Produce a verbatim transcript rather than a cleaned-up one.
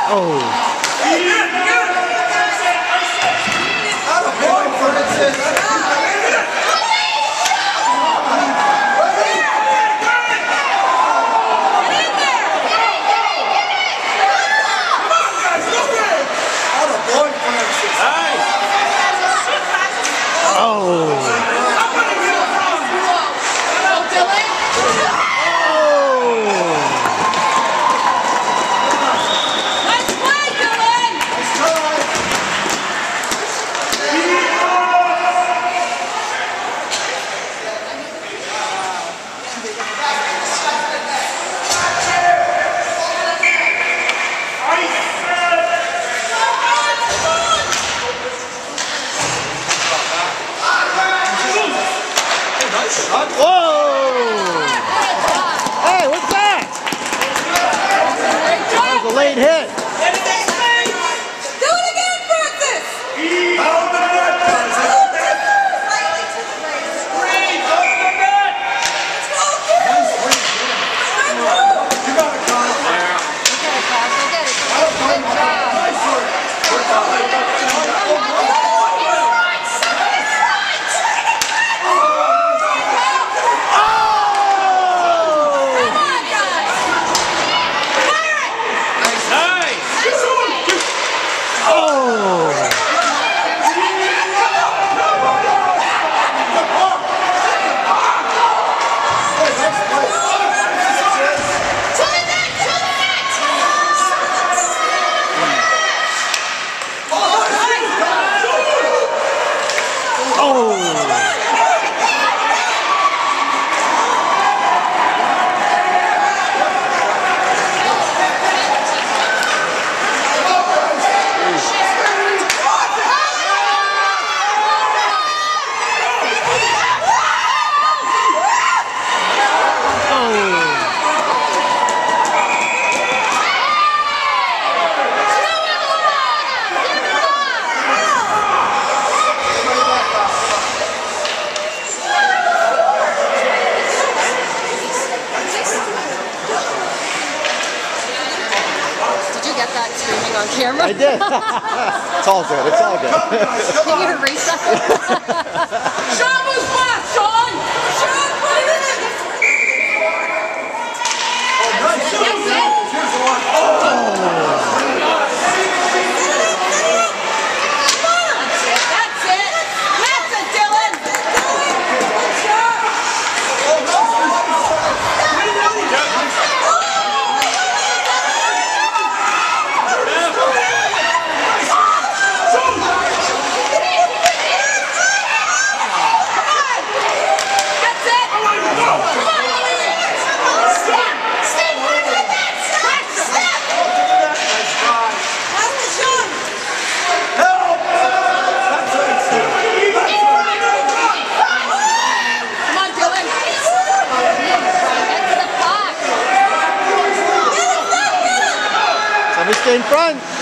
Oh. Late hit. Do it again, Francis! Hold the net! Green, hold the net! You got it, Carl. You get it, Carl. You get it. Good job. Get that screaming on camera? I did. It's all good. It's all good. Can you erase that? Sean was back, Sean! Sean, put it in! Oh, nice. Here's the one. Oh! That's it. That's it, Dylan. Stay in front.